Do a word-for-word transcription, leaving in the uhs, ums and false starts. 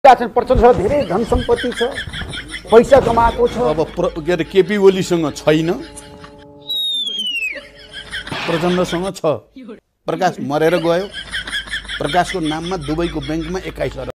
प्रचण्डसँग धेरै धन सम्पत्ति छ, पैसा कमाएको छ। अब के अरे केपी ओलीसँग छैन, प्रचण्डसँग छ। प्रकाश मरेर गयो, प्रकाशको नाममा दुबईको ब्याङ्कमा एक्काइस अरब